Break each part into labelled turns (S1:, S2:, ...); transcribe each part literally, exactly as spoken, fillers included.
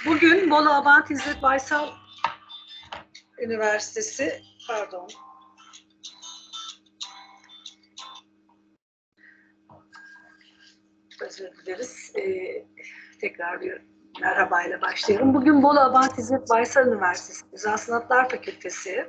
S1: Bugün Bolu Abant İzzet Baysal Üniversitesi, pardon, özür dileriz. Ee, tekrar bir merhabayla başlayalım. Bugün Bolu Abant İzzet Baysal Üniversitesi Güzel Sanatlar Fakültesi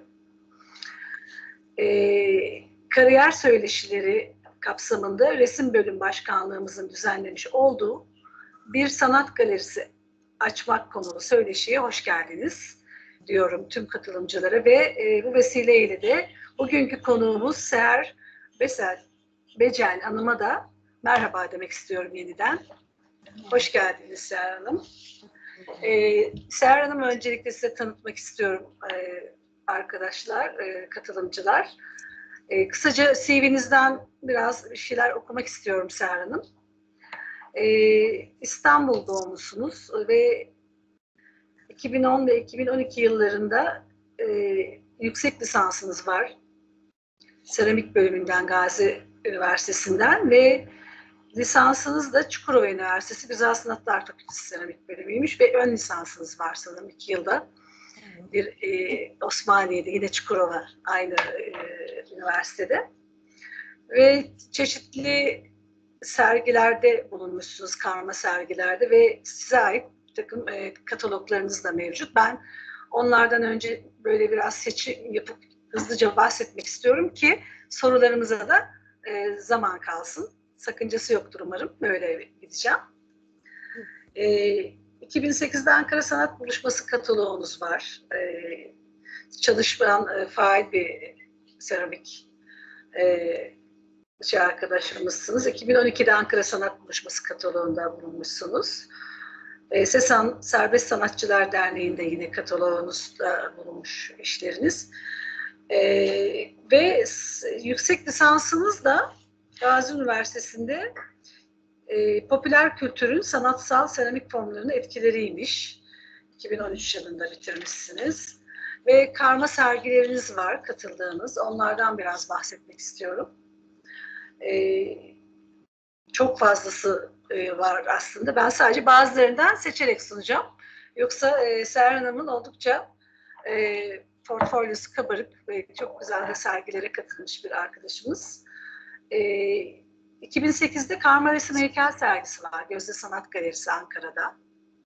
S1: ee, kariyer söyleşileri kapsamında resim bölüm başkanlığımızın düzenlemiş olduğu bir sanat galerisi açmak konulu söyleşiye hoş geldiniz diyorum tüm katılımcılara ve e, bu vesileyle de bugünkü konuğumuz Seher Besel Becel Hanım'a da merhaba demek istiyorum yeniden. Hoş geldiniz Seher Hanım. Ee, Seher Hanım öncelikle size tanıtmak istiyorum e, arkadaşlar, e, katılımcılar. E, kısaca C V'nizden biraz bir şeyler okumak istiyorum Seher Hanım. E, İstanbul doğumlusunuz ve iki bin on ve iki bin on iki yıllarında e, yüksek lisansınız var. Seramik bölümünden Gazi Üniversitesi'nden ve lisansınız da Çukurova Üniversitesi Güzel Sanatlar Fakültesi Seramik bölümüymüş ve ön lisansınız var sanırım iki yılda. Bir e, Osmaniye'de yine Çukurova aynı e, üniversitede. Ve çeşitli sergilerde bulunmuşsunuz, karma sergilerde ve size ait bir takım e, kataloglarınız da mevcut. Ben onlardan önce böyle biraz seçim yapıp hızlıca bahsetmek istiyorum ki sorularımıza da e, zaman kalsın. Sakıncası yoktur umarım. Böyle gideceğim. E, iki bin sekizde Ankara Sanat Buluşması kataloğunuz var. E, çalışmayan e, faal bir seramik e, şey arkadaşımızsınız. iki bin on ikide Ankara Sanat Buluşması kataloğunda bulunmuşsunuz. E, SESAN Serbest Sanatçılar Derneği'nde yine kataloğunuzda bulunmuş işleriniz. E, ve yüksek lisansınız da Gazi Üniversitesi'nde e, popüler kültürün sanatsal seramik formlarının etkileriymiş. iki bin on üç yılında bitirmişsiniz. Ve karma sergileriniz var katıldığınız. Onlardan biraz bahsetmek istiyorum. Ee, çok fazlası e, var aslında. Ben sadece bazılarından seçerek sunacağım. Yoksa e, Seher Hanım'ın oldukça e, portfolyosu kabarık ve çok güzel de sergilere katılmış bir arkadaşımız. E, iki bin sekizde Karma Resim Heykel sergisi var. Gözde Sanat Galerisi Ankara'da.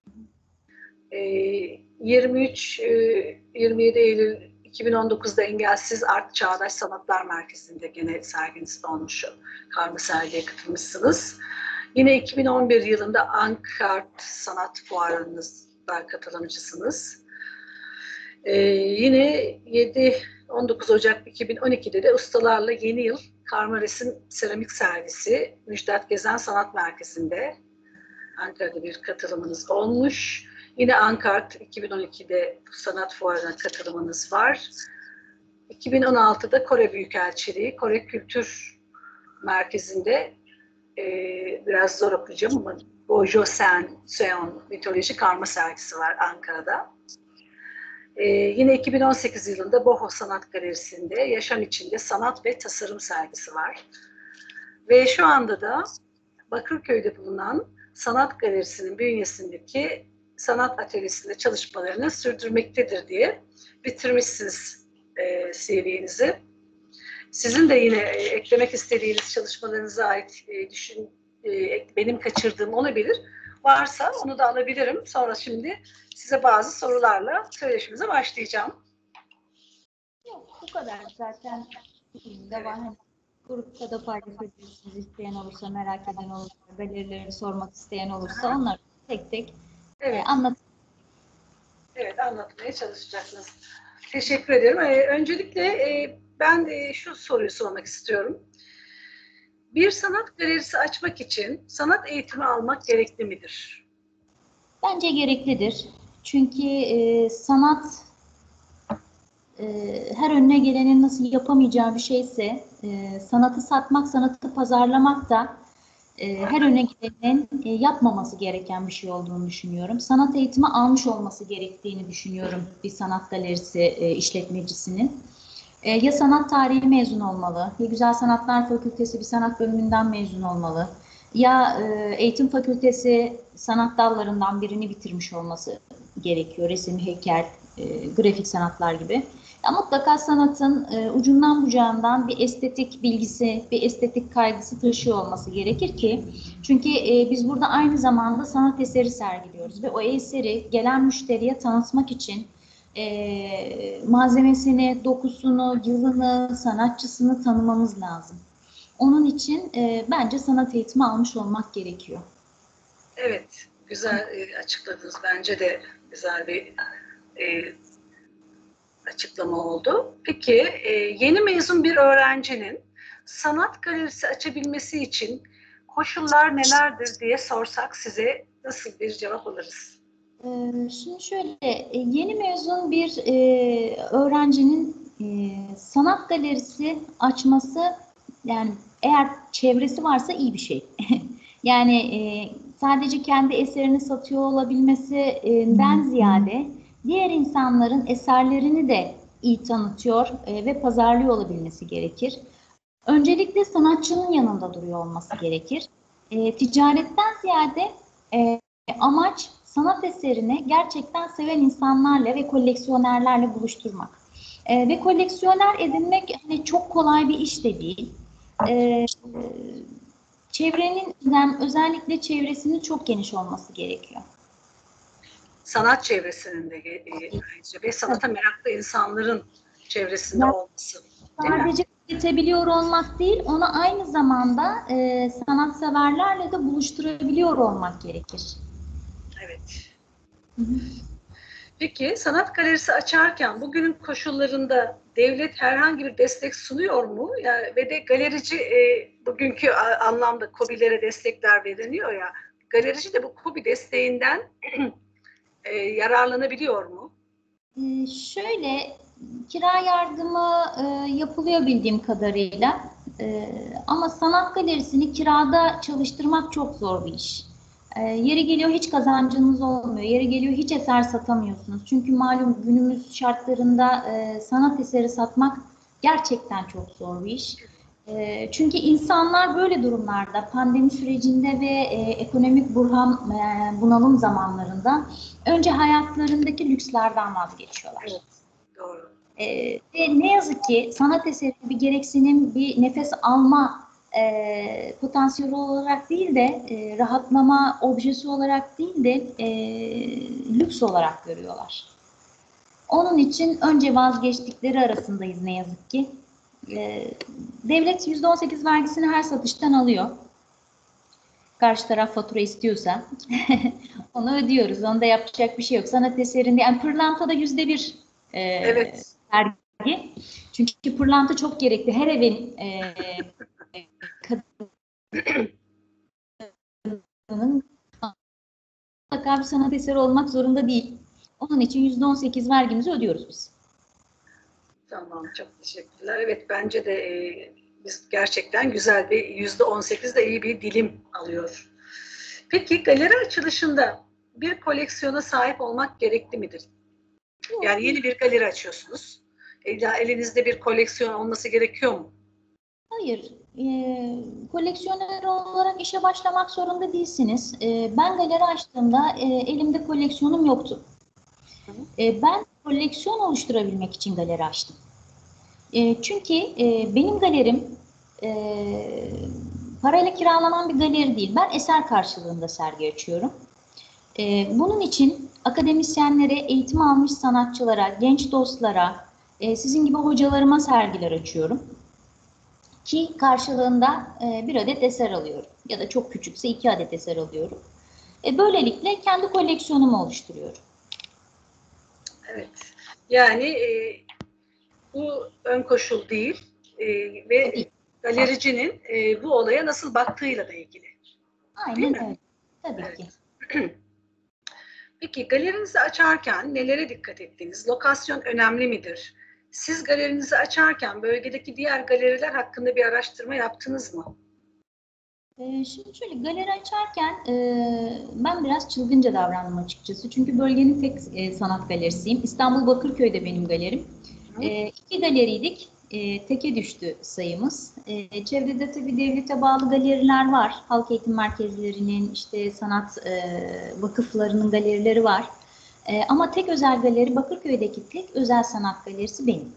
S1: E, yirmi üç yirmi yedi Eylül iki bin on dokuzda Engelsiz Art Çağdaş Sanatlar Merkezi'nde gene serginiz olmuş. Karma sergiye katılmışsınız. Yine iki bin on bir yılında Ankart Sanat Fuarı'nızda katılımcısınız. Ee, yine yedi on dokuz Ocak iki bin on ikide de Ustalarla Yeni Yıl Karma Resim Seramik Sergisi Müjdat Gezen Sanat Merkezi'nde Ankara'da bir katılımınız olmuş. Yine Ankart iki bin on ikide sanat fuarına katılımınız var. iki bin on altıda Kore Büyükelçiliği, Kore Kültür Merkezi'nde e, biraz zor okuyacağım ama Bojo Sen, Seon mitoloji karma sergisi var Ankara'da. E, yine iki bin on sekiz yılında Boho Sanat Galerisi'nde Yaşam İçinde Sanat ve Tasarım sergisi var. Ve şu anda da Bakırköy'de bulunan Sanat Galerisi'nin bünyesindeki sanat atölyesinde çalışmalarını sürdürmektedir diye bitirmişsiniz e, C V'nizi. Sizin de yine e, eklemek istediğiniz çalışmalarınıza ait e, düşün, e, benim kaçırdığım olabilir. Varsa onu da alabilirim. Sonra şimdi size bazı sorularla söyleşimize başlayacağım.
S2: Yok, bu kadar zaten devam evet. Grupta da paylaşabilirsiniz isteyen olursa, merak eden olursa, galerilerini sormak isteyen olursa onları tek tek
S1: evet.
S2: e, anlat.
S1: Evet, anlatmaya çalışacaksınız. Teşekkür ederim. Ee, öncelikle e, ben e, şu soruyu sormak istiyorum. Bir sanat galerisi açmak için sanat eğitimi almak gerekli midir?
S2: Bence gereklidir. Çünkü e, sanat e, her önüne gelenin nasıl yapamayacağı bir şeyse e, sanatı satmak, sanatı pazarlamak da e, her önüne gelenin e, yapmaması gereken bir şey olduğunu düşünüyorum. Sanat eğitimi almış olması gerektiğini düşünüyorum bir sanat galerisi e, işletmecisinin. E, ya sanat tarihi mezun olmalı, ya Güzel Sanatlar Fakültesi bir sanat bölümünden mezun olmalı, ya e, eğitim fakültesi sanat dallarından birini bitirmiş olması gerekiyor. Resim, heykel, e, grafik sanatlar gibi. Ya mutlaka sanatın e, ucundan bucağından bir estetik bilgisi, bir estetik kaygısı taşıyor olması gerekir ki, çünkü e, biz burada aynı zamanda sanat eseri sergiliyoruz ve o eseri gelen müşteriye tanıtmak için e, malzemesini, dokusunu, yılını, sanatçısını tanımamız lazım. Onun için e, bence sanat eğitimi almış olmak gerekiyor.
S1: Evet, güzel e, açıkladınız. Bence de güzel bir e, açıklama oldu. Peki e, yeni mezun bir öğrencinin sanat galerisi açabilmesi için koşullar nelerdir diye sorsak size nasıl bir cevap alırız?
S2: Ee, Şimdi şöyle, e, yeni mezun bir e, öğrencinin e, sanat galerisi açması, yani eğer çevresi varsa iyi bir şey. Yani e, sadece kendi eserini satıyor olabilmesinden ziyade diğer insanların eserlerini de iyi tanıtıyor e, ve pazarlıyor olabilmesi gerekir. Öncelikle sanatçının yanında duruyor olması gerekir. E, ticaretten ziyade e, amaç sanat eserini gerçekten seven insanlarla ve koleksiyonerlerle buluşturmak. E, ve koleksiyoner edinmek hani çok kolay bir iş de değil. E, çevrenin, yani özellikle çevresinin çok geniş olması gerekiyor.
S1: Sanat çevresinin de e, ayrıca ve sanata meraklı insanların çevresinde
S2: Yani
S1: olması, değil mi?
S2: sadece üretebiliyor olmak değil, onu aynı zamanda e, sanatseverlerle de buluşturabiliyor olmak gerekir.
S1: Evet.
S2: Hı hı.
S1: Peki sanat galerisi açarken bugünün koşullarında devlet herhangi bir destek sunuyor mu? Yani ve de galerici e, bugünkü anlamda KOBİ'lere destekler veriliyor ya. Galerici de bu KOBİ desteğinden e, yararlanabiliyor mu?
S2: Ee, şöyle, kira yardımı e, yapılıyor bildiğim kadarıyla. E, ama sanat galerisini kirada çalıştırmak çok zor bir iş. E, yeri geliyor hiç kazancınız olmuyor, yeri geliyor hiç eser satamıyorsunuz. Çünkü malum günümüz şartlarında e, sanat eseri satmak gerçekten çok zor bir iş. E, çünkü insanlar böyle durumlarda, pandemi sürecinde ve e, ekonomik burham, e, bunalım zamanlarında önce hayatlarındaki lükslerden vazgeçiyorlar.
S1: Evet, doğru.
S2: E, ve ne yazık ki sanat eseri bir gereksinim, bir nefes alma e, potansiyeli olarak değil de e, rahatlama objesi olarak değil de e, lüks olarak görüyorlar. Onun için önce vazgeçtikleri arasındayız ne yazık ki. E, devlet yüzde on sekiz vergisini her satıştan alıyor. Karşı taraf fatura istiyorsa onu ödüyoruz. Onda yapacak bir şey yok. Sanat eserinde, yani pırlantada yüzde bir e,
S1: Evet.
S2: vergi. Çünkü pırlanta çok gerekli. Her evin e, kadının mutlaka bir sanat eseri olmak zorunda değil. Onun için yüzde on sekiz vergimizi ödüyoruz biz.
S1: Tamam, çok teşekkürler. Evet, bence de e, biz gerçekten güzel bir yüzde on sekiz de iyi bir dilim alıyor. Peki galeri açılışında bir koleksiyona sahip olmak gerekli midir? Yani yeni bir galeri açıyorsunuz. Ya elinizde bir koleksiyon olması gerekiyor mu?
S2: Hayır, e, koleksiyoner olarak işe başlamak zorunda değilsiniz. E, ben galeri açtığımda e, elimde koleksiyonum yoktu.
S1: Hı hı.
S2: E, ben koleksiyon oluşturabilmek için galeri açtım. E, çünkü e, benim galerim e, parayla kiralanan bir galeri değil. Ben eser karşılığında sergi açıyorum. E, bunun için akademisyenlere, eğitim almış sanatçılara, genç dostlara, e, sizin gibi hocalarıma sergiler açıyorum. Ki karşılığında e, bir adet eser alıyorum. Ya da çok küçükse iki adet eser alıyorum. E, böylelikle kendi koleksiyonumu oluşturuyorum.
S1: Evet. Yani e, bu ön koşul değil e, ve
S2: Tabii,
S1: galericinin e, bu olaya nasıl baktığıyla da ilgili. Değil
S2: aynen
S1: mi?
S2: öyle. Tabii
S1: Evet.
S2: ki.
S1: Peki galerinizi açarken nelere dikkat ettiniz? Lokasyon önemli midir? Siz galerinizi açarken bölgedeki diğer galeriler hakkında bir araştırma yaptınız mı?
S2: Ee, şimdi şöyle, galeri açarken e, ben biraz çılgınca davrandım açıkçası. Çünkü bölgenin tek e, sanat galerisiyim. İstanbul Bakırköy'de benim galerim.
S1: Hı?
S2: E, iki galeriydik. E, teke düştü sayımız. E, çevrede tabii devlete bağlı galeriler var. Halk eğitim merkezlerinin, işte sanat e, vakıflarının galerileri var. E, ama tek özel galeri, Bakırköy'deki tek özel sanat galerisi benim.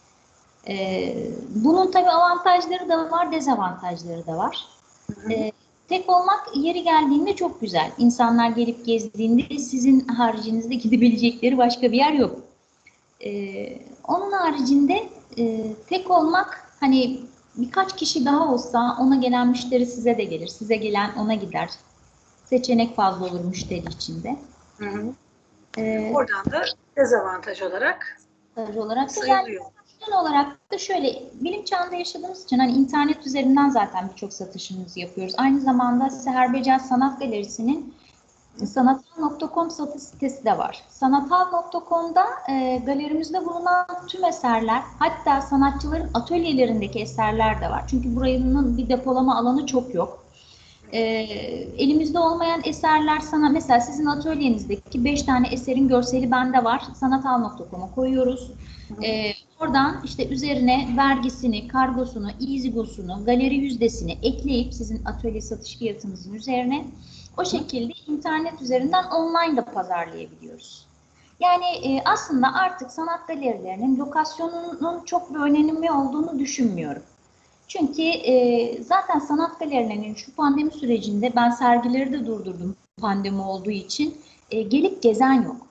S2: E, bunun tabii avantajları da var, dezavantajları da var. E, tek olmak yeri geldiğinde çok güzel. İnsanlar gelip gezdiğinde sizin haricinizde gidebilecekleri başka bir yer yok. Ee, onun haricinde e, tek olmak, hani birkaç kişi daha olsa ona gelen müşteri size de gelir, size gelen ona gider. Seçenek fazla olur müşteri içinde.
S1: Hı hı.
S2: Ee,
S1: Oradan da dezavantaj olarak
S2: olarak da yani
S1: sayılıyor.
S2: genel olarak da şöyle, bilim çağında yaşadığımız için hani internet üzerinden zaten birçok satışımızı yapıyoruz. Aynı zamanda Seher Becel Sanat Galerisi'nin sanathal nokta com satış sitesi de var. sanathal nokta com'da e, galerimizde bulunan tüm eserler, hatta sanatçıların atölyelerindeki eserler de var. Çünkü buranın bir depolama alanı çok yok. E, elimizde olmayan eserler, sana mesela sizin atölyenizdeki beş tane eserin görseli bende var. sanathal nokta com'a koyuyoruz. E, oradan işte üzerine vergisini, kargosunu, izigosunu, galeri yüzdesini ekleyip sizin atölye satış fiyatınızın üzerine o şekilde internet üzerinden online da pazarlayabiliyoruz. Yani e, aslında artık sanat galerilerinin lokasyonunun çok bir önemi olduğunu düşünmüyorum. Çünkü e, zaten sanat galerilerinin şu pandemi sürecinde ben sergileri de durdurdum pandemi olduğu için. E, gelip gezen yok.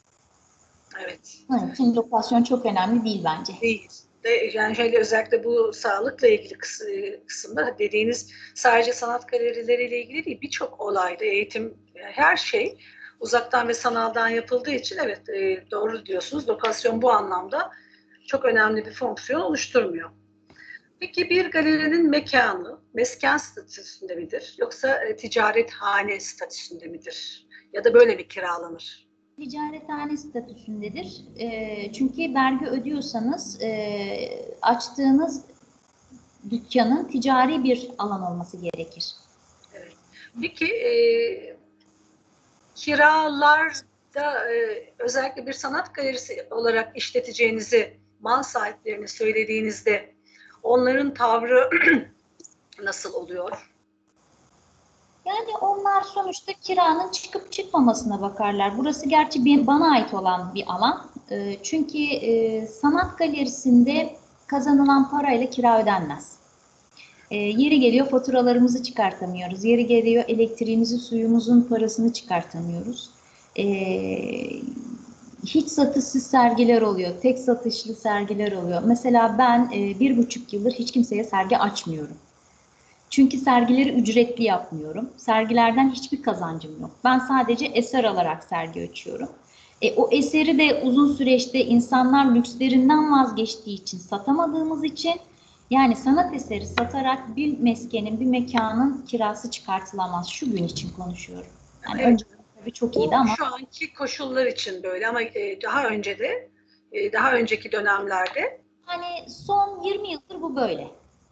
S1: Evet.
S2: Onun için lokasyon çok önemli değil bence.
S1: Değil. De, yani şöyle özellikle bu sağlıkla ilgili kısımda dediğiniz sadece sanat galerileriyle ilgili değil, birçok olayda eğitim, her şey uzaktan ve sanaldan yapıldığı için evet doğru diyorsunuz. Lokasyon bu anlamda çok önemli bir fonksiyon oluşturmuyor. Peki bir galerinin mekanı mesken statüsünde midir yoksa ticarethane statüsünde midir? Ya da böyle mi kiralanır?
S2: Ticarethane statüsündedir. E, çünkü vergi ödüyorsanız e, açtığınız dükkanın ticari bir alan olması gerekir.
S1: Evet. Peki e, kiralarda e, özellikle bir sanat galerisi olarak işleteceğinizi mal sahiplerine söylediğinizde onların tavrı nasıl oluyor?
S2: Yani onlar sonuçta kiranın çıkıp çıkmamasına bakarlar. Burası gerçi bana ait olan bir alan. E, çünkü e, sanat galerisinde kazanılan parayla kira ödenmez. E, yeri geliyor faturalarımızı çıkartamıyoruz. Yeri geliyor elektriğimizi, suyumuzun parasını çıkartamıyoruz. E, hiç satışsız sergiler oluyor. Tek satışlı sergiler oluyor. Mesela ben e, bir buçuk yıldır hiç kimseye sergi açmıyorum. Çünkü sergileri ücretli yapmıyorum. Sergilerden hiçbir kazancım yok. Ben sadece eser alarak sergi açıyorum. E, o eseri de uzun süreçte insanlar lükslerinden vazgeçtiği için, satamadığımız için, yani sanat eseri satarak bir meskenin, bir mekanın kirası çıkartılamaz. Şu gün için konuşuyorum. Yani
S1: Evet.
S2: önce tabii çok iyiydi
S1: Bu
S2: ama
S1: şu anki koşullar için böyle ama e, daha önce de e, daha önceki dönemlerde
S2: hani son yirmi yıldır bu böyle.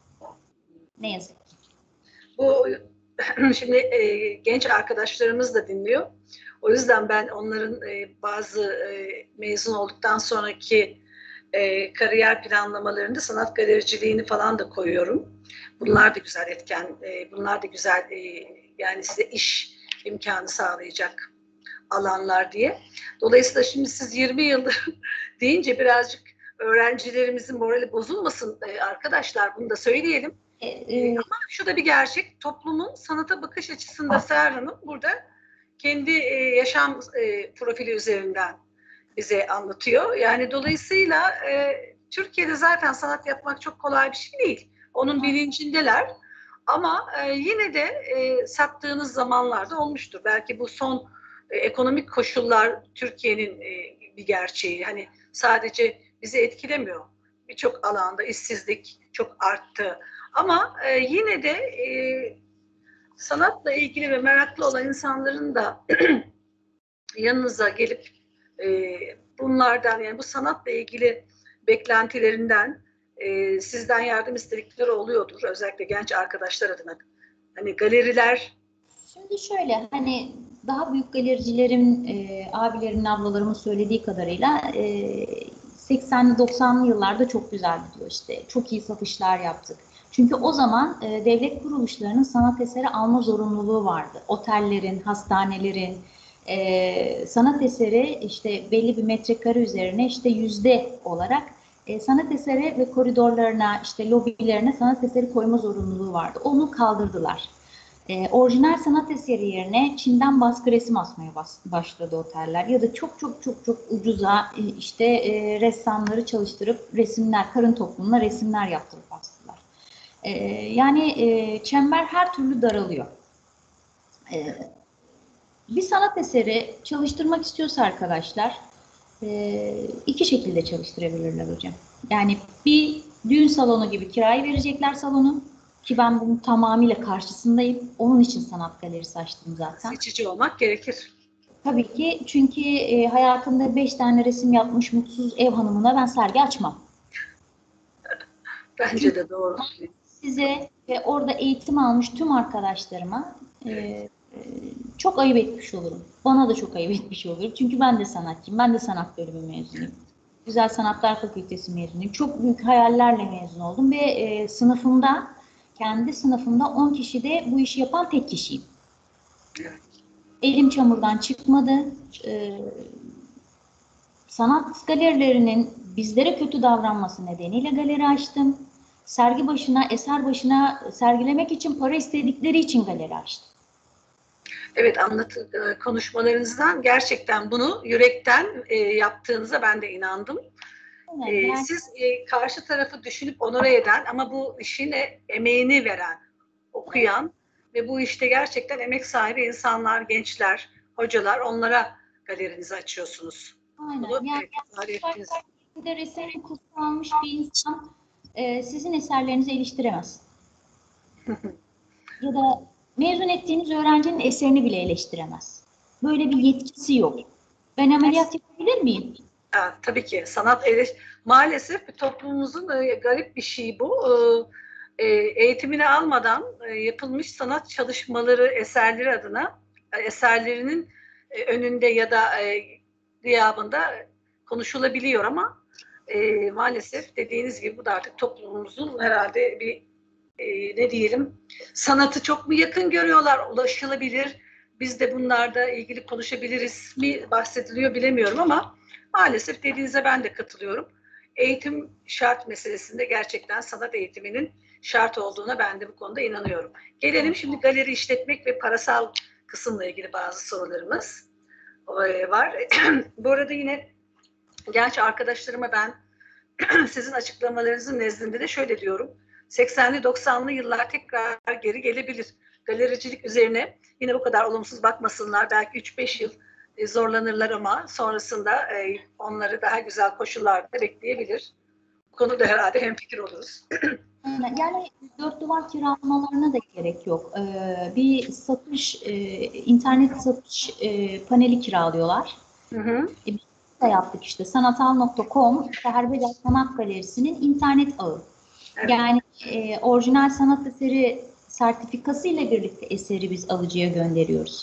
S2: Ne yazık ki.
S1: bu şimdi e, genç arkadaşlarımız da dinliyor. O yüzden ben onların e, bazı e, mezun olduktan sonraki e, kariyer planlamalarında sanat galericiliğini falan da koyuyorum. Bunlar da güzel etken, e, bunlar da güzel e, yani size iş imkanı sağlayacak alanlar diye. Dolayısıyla şimdi siz yirmi yıldır deyince birazcık öğrencilerimizin morali bozulmasın e, arkadaşlar, bunu da söyleyelim.
S2: E,
S1: E,
S2: e,
S1: ama şu da bir gerçek, toplumun sanata bakış açısında Seher Hanım burada kendi e, yaşam e, profili üzerinden bize anlatıyor. Yani dolayısıyla e, Türkiye'de zaten sanat yapmak çok kolay bir şey değil. Onun bilincindeler. Ama e, yine de e, sattığınız zamanlarda olmuştur. Belki bu son e, ekonomik koşullar Türkiye'nin e, bir gerçeği. Hani sadece bizi etkilemiyor. Birçok alanda işsizlik çok arttı. Ama e, yine de e, sanatla ilgili ve meraklı olan insanların da yanınıza gelip e, bunlardan, yani bu sanatla ilgili beklentilerinden e, sizden yardım istedikleri oluyordur. Özellikle genç arkadaşlar adına. Hani galeriler.
S2: Şimdi şöyle, hani daha büyük galericilerin, e, abilerimin, ablalarımın söylediği kadarıyla e, seksenli doksanlı yıllarda çok güzel gidiyor işte. Çok iyi satışlar yaptık. Çünkü o zaman e, devlet kuruluşlarının sanat eseri alma zorunluluğu vardı. Otellerin, hastanelerin, e, sanat eseri işte belli bir metrekare üzerine işte yüzde olarak e, sanat eseri ve koridorlarına işte lobilerine sanat eseri koyma zorunluluğu vardı. Onu kaldırdılar. E, orijinal sanat eseri yerine Çin'den baskı resim asmaya bas, başladı oteller. Ya da çok çok çok çok ucuza e, işte e, ressamları çalıştırıp resimler, karın toplumuna resimler yaptırıp astılar. E, yani e, çember her türlü daralıyor. E, bir sanat eseri çalıştırmak istiyorsa arkadaşlar e, iki şekilde çalıştırabilirler hocam. Yani bir düğün salonu gibi kiraya verecekler salonu. Ki ben bunun tamamıyla karşısındayım. Onun için sanat galerisi açtım zaten.
S1: Seçici olmak gerekir.
S2: Tabii ki çünkü e, hayatımda beş tane resim yapmış mutsuz ev hanımına ben sergi açmam.
S1: Bence
S2: Çünkü
S1: de doğru.
S2: size ve orada eğitim almış tüm arkadaşlarıma e, e, çok ayıp etmiş olurum. Bana da çok ayıp etmiş olurum. Çünkü ben de sanatçıyım. Ben de sanat bölümü mezunuyum. Güzel Sanatlar Fakültesi mezunuyum. Çok büyük hayallerle mezun oldum ve e, sınıfımda, kendi sınıfımda on kişide bu işi yapan tek kişiyim.
S1: Evet.
S2: Elim çamurdan çıkmadı. E, sanat galerilerinin bizlere kötü davranması nedeniyle galeri açtım. Sergi başına, eser başına sergilemek için para istedikleri için galeri açtım.
S1: Evet, anlat konuşmalarınızdan gerçekten bunu yürekten e, yaptığınıza ben de inandım. E,
S2: Yani,
S1: siz e, karşı tarafı düşünüp onore eden ama bu işine emeğini veren, okuyan ve bu işte gerçekten emek sahibi insanlar, gençler, hocalar, onlara galerinizi açıyorsunuz.
S2: aynen.
S1: Bunu
S2: Yani
S1: evet, ifade ettiniz.
S2: de resim kursu almış bir insan e, sizin eserlerinizi eleştiremez. Ya da mezun ettiğiniz öğrencinin eserini bile eleştiremez. Böyle bir yetkisi yok. Ben ameliyat yapabilir miyim?
S1: Ha, tabii ki sanat eleş maalesef toplumumuzun e, garip bir şeyi bu. E, e, eğitimini almadan e, yapılmış sanat çalışmaları, eserleri adına e, eserlerinin e, önünde ya da e, gıyabında konuşulabiliyor ama e, maalesef dediğiniz gibi bu da artık toplumumuzun herhalde bir e, ne diyelim sanatı çok mu yakın görüyorlar, ulaşılabilir. Biz de bunlarda ilgili konuşabiliriz mi bahsediliyor bilemiyorum ama maalesef dediğinize ben de katılıyorum. Eğitim şart meselesinde gerçekten sanat eğitiminin şart olduğuna ben de bu konuda inanıyorum. Gelelim şimdi galeri işletmek ve parasal kısımla ilgili bazı sorularımız var. Bu arada yine genç arkadaşlarıma ben sizin açıklamalarınızın nezdinde de şöyle diyorum. seksenli doksanlı yıllar tekrar geri gelebilir. Galericilik üzerine yine bu kadar olumsuz bakmasınlar. Belki üç beş yıl zorlanırlar ama sonrasında onları daha güzel koşullarda bekleyebilir. Bu konuda herhalde hemfikir oluruz.
S2: Yani dört duvar kiralamalarına da gerek yok. Ee, bir satış, e, internet satış e, paneli kiralıyorlar.
S1: Hı hı.
S2: E, biz de yaptık işte. sanatal nokta com Herbeder Sanat Galerisi'nin internet ağı.
S1: Evet.
S2: Yani e, orijinal sanat eseri sertifikası ile birlikte eseri biz alıcıya gönderiyoruz.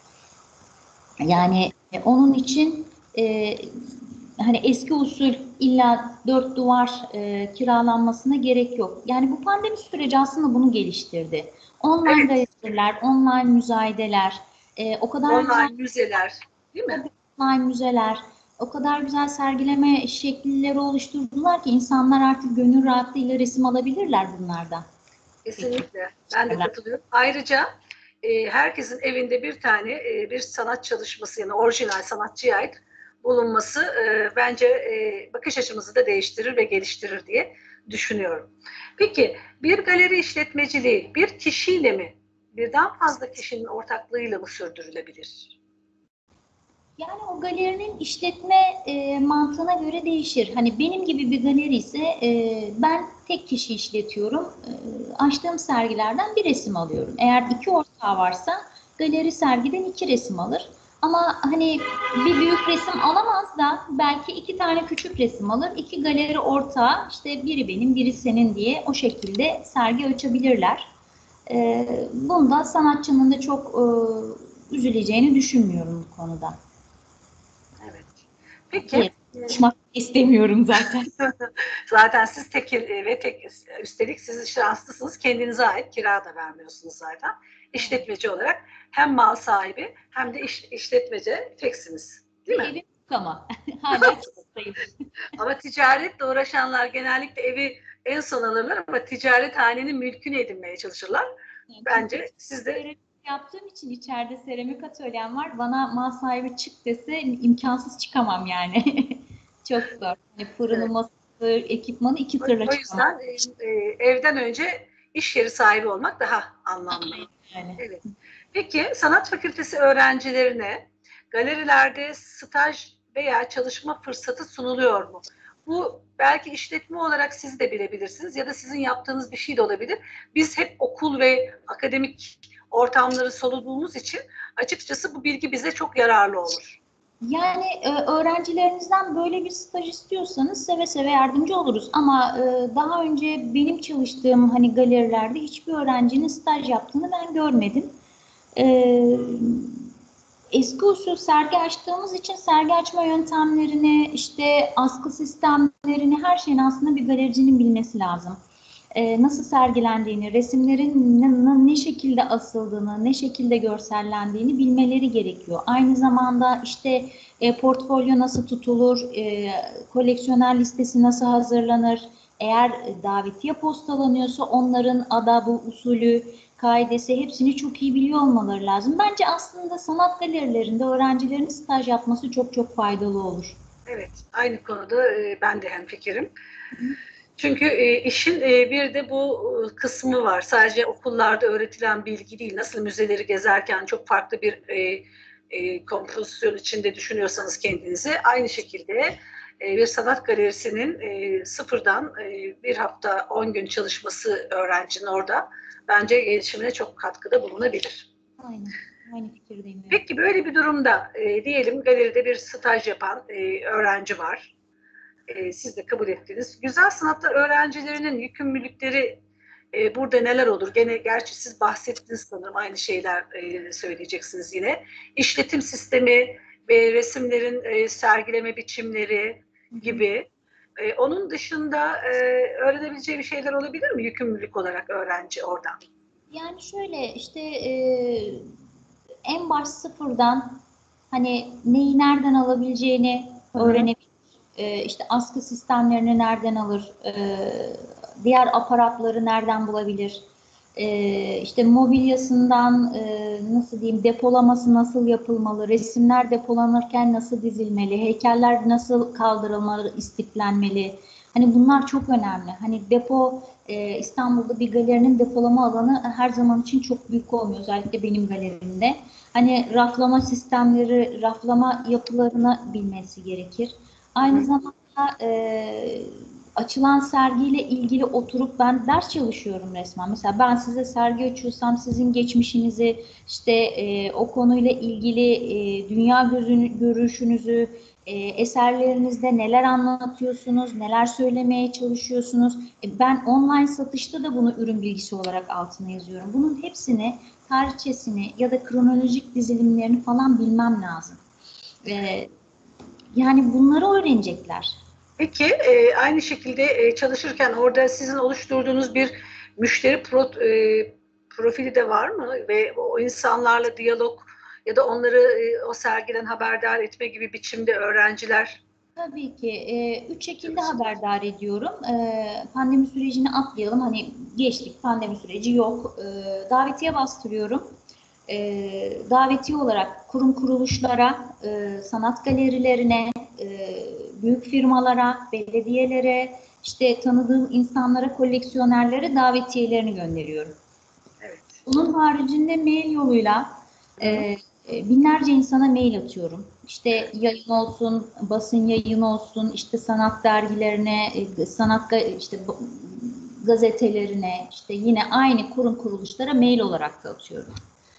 S2: Yani e, onun için e, hani eski usul illa dört duvar e, kiralanmasına gerek yok. Yani bu pandemi süreci aslında bunu geliştirdi. Online
S1: Evet.
S2: galeriler, online müzayedeler, e, o kadar
S1: Online
S2: güzel
S1: müzeler, değil mi?
S2: online müzeler, o kadar güzel sergileme şekilleri oluşturdular ki insanlar artık gönül rahatlığıyla resim alabilirler bunlardan.
S1: Kesinlikle. Ben de katılıyorum. Ayrıca e, herkesin evinde bir tane e, bir sanat çalışması yani orijinal sanatçıya ait bulunması e, bence e, bakış açımızı da değiştirir ve geliştirir diye düşünüyorum. Peki bir galeri işletmeciliği bir kişiyle mi, birden fazla kişinin ortaklığıyla mı sürdürülebilir?
S2: Yani o galerinin işletme e, mantığına göre değişir. Hani benim gibi bir galeri ise e, ben tek kişi işletiyorum. E, açtığım sergilerden bir resim alıyorum. Eğer iki ortağı varsa galeri sergiden iki resim alır. Ama hani bir büyük resim alamaz da belki iki tane küçük resim alır. İki galeri ortağı işte biri benim biri senin diye o şekilde sergi açabilirler. E, bunda sanatçının da çok e, üzüleceğini düşünmüyorum bu konuda.
S1: Evet. Peki.
S2: Evet, konuşmak istemiyorum zaten.
S1: Zaten siz tekil ve tek üstelik siz şanslısınız. Kendinize ait kira da vermiyorsunuz zaten. işletmeci olarak hem mal sahibi hem de iş, işletmeci teksiniz. Değil mi?
S2: Evim yok ama hala kirastayım.
S1: Ama ticaretle uğraşanlar genellikle evi en son alırlar ama ticarethanenin mülkünü edinmeye çalışırlar.
S2: Yani
S1: Bence siz de
S2: seramik yaptığım için içeride seramik atölyem var. Bana mal sahibi çık dese imkansız çıkamam yani. Çok zor. Yani fırını,
S1: evet,
S2: masası, ekipmanı iki tırla
S1: o
S2: çıkamam.
S1: yüzden e, e, evden önce iş yeri sahibi olmak daha anlamlı.
S2: Yani.
S1: Evet. Peki sanat fakültesi öğrencilerine galerilerde staj veya çalışma fırsatı sunuluyor mu? Bu belki işletme olarak siz de bilebilirsiniz ya da sizin yaptığınız bir şey de olabilir. Biz hep okul ve akademik ortamları soluduğumuz için açıkçası bu bilgi bize çok yararlı olur.
S2: Yani e, öğrencilerinizden böyle bir staj istiyorsanız seve seve yardımcı oluruz. Ama e, daha önce benim çalıştığım hani galerilerde hiçbir öğrencinin staj yaptığını ben görmedim. E, Eski usul sergi açtığımız için sergi açma yöntemlerini, işte askı sistemlerini, her şeyin aslında bir galericinin bilmesi lazım. Ee, nasıl sergilendiğini, resimlerin ne, ne şekilde asıldığını, ne şekilde görsellendiğini bilmeleri gerekiyor. Aynı zamanda işte e, portfolyo nasıl tutulur, e, koleksiyoner listesi nasıl hazırlanır, eğer davetiye postalanıyorsa onların adabı, usulü, kaidesi hepsini çok iyi biliyor olmaları lazım. Bence aslında sanat galerilerinde öğrencilerin staj yapması çok çok faydalı olur.
S1: Evet, aynı konuda e, ben de hemfikirim. Çünkü e, işin e, bir de bu e, kısmı var. Sadece okullarda öğretilen bilgi değil. Nasıl müzeleri gezerken çok farklı bir e, e, kompozisyon içinde düşünüyorsanız kendinizi, aynı şekilde e, bir sanat galerisinin e, sıfırdan e, bir hafta on gün çalışması öğrencinin orada bence gelişimine çok katkıda bulunabilir.
S2: Aynen. Aynı fikirdeyim. Evet.
S1: Peki böyle bir durumda e, diyelim galeride bir staj yapan e, öğrenci var. E, siz de kabul ettiniz. Güzel sanatlar öğrencilerinin yükümlülükleri e, burada neler olur? Gene gerçi siz bahsettiniz sanırım, aynı şeyler e, söyleyeceksiniz yine. İşletim sistemi ve resimlerin e, sergileme biçimleri gibi. E, onun dışında e, öğrenebileceği bir şeyler olabilir mi yükümlülük olarak öğrenci oradan?
S2: Yani şöyle işte e, en baş sıfırdan hani neyi nereden alabileceğini
S1: Hı hı.
S2: öğrenebilir. E, işte askı sistemlerini nereden alır, e, diğer aparatları nereden bulabilir, e, işte mobilyasından e, nasıl diyeyim depolaması nasıl yapılmalı, resimler depolanırken nasıl dizilmeli, heykeller nasıl kaldırılmalı, istiflenmeli. Hani bunlar çok önemli. Hani depo e, İstanbul'da bir galerinin depolama alanı her zaman için çok büyük olmuyor. Özellikle benim galerimde. Hani raflama sistemleri, raflama yapılarını bilmesi gerekir.
S1: Hı
S2: Aynı
S1: hı.
S2: zamanda e, açılan sergiyle ilgili oturup ben ders çalışıyorum resmen. Mesela ben size sergi açıyorsam sizin geçmişinizi, işte e, o konuyla ilgili e, dünya gözünü, görüşünüzü, e, eserlerinizde neler anlatıyorsunuz, neler söylemeye çalışıyorsunuz. E, ben online satışta da bunu ürün bilgisi olarak altına yazıyorum. Bunun hepsini, tarihçesini ya da kronolojik dizilimlerini falan bilmem lazım. E, Yani bunları öğrenecekler.
S1: Peki e, aynı şekilde e, çalışırken orada sizin oluşturduğunuz bir müşteri pro, e, profili de var mı? Ve o insanlarla diyalog ya da onları e, o sergiden haberdar etme gibi biçimde öğrenciler
S2: Tabii ki. E, üç şekilde
S1: çalışıyor.
S2: haberdar ediyorum. E, pandemi sürecini atlayalım. Hani geçtik, pandemi süreci yok. E, davetiye bastırıyorum. E, Davetiye olarak kurum kuruluşlara, e, sanat galerilerine, e, büyük firmalara, belediyelere, işte tanıdığım insanlara, koleksiyonerlere davetiyelerini gönderiyorum.
S1: Evet.
S2: Bunun haricinde mail yoluyla
S1: Hı hı.
S2: e, e, binlerce insana mail atıyorum. İşte yayın olsun, basın yayın olsun, işte sanat dergilerine, e, sanat ga- işte bu- gazetelerine, işte yine aynı kurum kuruluşlara mail olarak da atıyorum.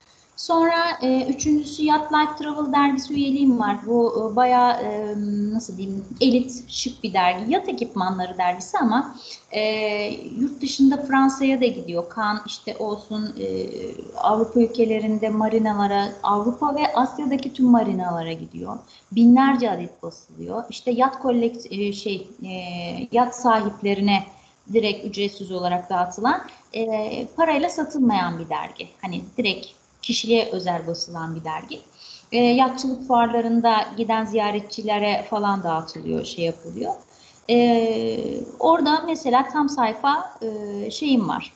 S2: Sonra e, üçüncüsü Yacht Life Travel dergisi üyeliğim var. Bu e, bayağı e, nasıl diyeyim elit, şık bir dergi. Yat ekipmanları dergisi ama e, yurt dışında Fransa'ya da gidiyor. Cannes işte olsun e, Avrupa ülkelerinde marinalara, Avrupa ve Asya'daki tüm marinalara gidiyor. Binlerce adet basılıyor. İşte yat kolekt e, şey e, yat sahiplerine direkt ücretsiz olarak dağıtılan, e, parayla satılmayan bir dergi. Hani direkt kişiliğe özel basılan bir dergi. E, yatçılık fuarlarında giden ziyaretçilere falan dağıtılıyor, şey yapılıyor. E, orada mesela tam sayfa e, şeyim var,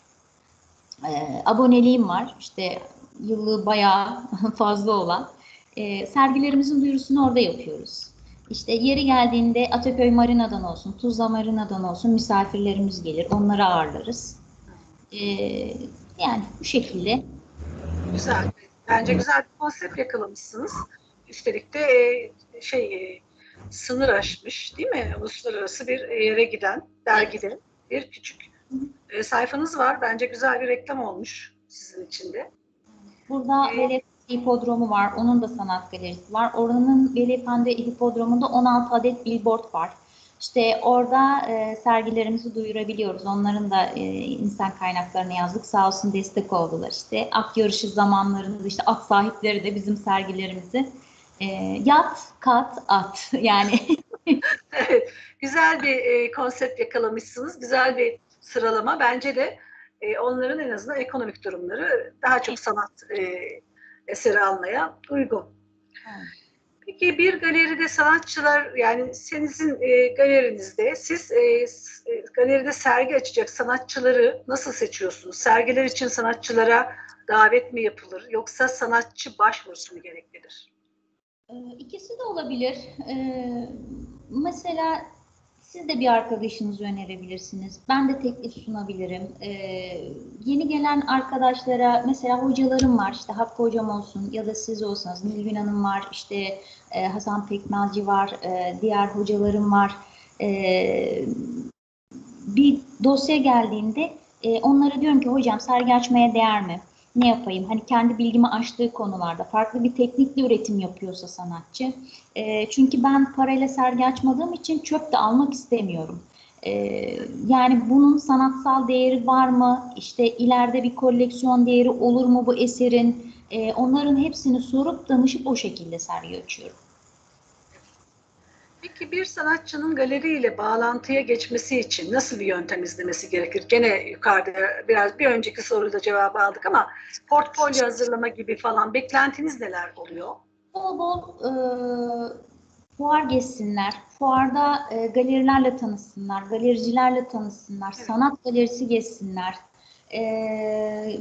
S2: e, aboneliğim var. İşte yıllığı bayağı fazla olan. E, sergilerimizin duyurusunu orada yapıyoruz. İşte yeri geldiğinde Ataköy Marina'dan olsun, Tuzla Marina'dan olsun misafirlerimiz gelir, onları ağırlarız. E, yani bu şekilde.
S1: Güzel. Bence güzel bir konsept yakalamışsınız. Üstelik de e, şey e, sınır aşmış değil mi? Uluslararası bir yere giden dergide bir küçük e, sayfanız var. Bence güzel bir reklam olmuş sizin için de.
S2: Burada
S1: E,
S2: Veli Hipodromu var. Onun da sanat galerisi var. Oranın Veli Hipodromu'nda on altı adet billboard var. İşte orada e, sergilerimizi duyurabiliyoruz. Onların da e, insan kaynaklarına yazdık. Sağ olsun destek oldular. İşte at yarışı zamanlarında işte at sahipleri de bizim sergilerimizi e, yat, kat, at yani.
S1: evet, güzel bir e, konsept yakalamışsınız. Güzel bir sıralama. Bence de e, onların en azından ekonomik durumları daha çok sanat e, eseri almaya uygun. Peki bir galeride sanatçılar, yani sizin e, galerinizde siz e, e, galeride sergi açacak sanatçıları nasıl seçiyorsunuz? Sergiler için sanatçılara davet mi yapılır yoksa sanatçı başvurusu mu gereklidir?
S2: Ee, İkisi de olabilir. Ee, mesela siz de bir arkadaşınızı önerebilirsiniz. Ben de teklif sunabilirim. Ee, yeni gelen arkadaşlara mesela hocalarım var. İşte Hakkı hocam olsun ya da siz olsanız Nilgün Hanım var. İşte e, Hasan Pekmezci var. E, diğer hocalarım var. E, bir dosya geldiğinde e, onlara diyorum ki hocam sergi açmaya değer mi? Ne yapayım? Hani kendi bilgimi aştığı konularda farklı bir teknikle üretim yapıyorsa sanatçı. E, çünkü ben parayla sergi açmadığım için çöp de almak istemiyorum. E, yani bunun sanatsal değeri var mı? İşte ileride bir koleksiyon değeri olur mu bu eserin? E, onların hepsini sorup danışıp o şekilde sergi açıyorum.
S1: Peki bir sanatçının galeriyle bağlantıya geçmesi için nasıl bir yöntem izlemesi gerekir? Gene yukarıda biraz bir önceki soruda cevabı aldık ama portfolyo hazırlama gibi falan beklentiniz neler oluyor?
S2: Bol bol e, fuar gezsinler, fuarda e, galerilerle tanışsınlar, galericilerle tanışsınlar,
S1: Evet.
S2: sanat galerisi gezsinler. E,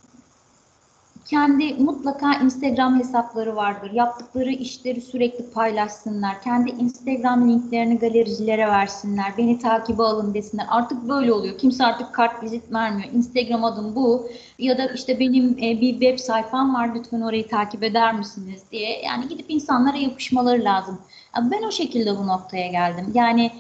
S2: kendi mutlaka Instagram hesapları vardır. Yaptıkları işleri sürekli paylaşsınlar. Kendi Instagram linklerini galericilere versinler. Beni takibe alın desinler. Artık böyle oluyor. Kimse artık kart vizit vermiyor. Instagram adım bu. Ya da işte benim e, bir web sayfam var. Lütfen orayı takip eder misiniz diye. Yani gidip insanlara yapışmaları lazım. Ben o şekilde bu noktaya geldim. Yani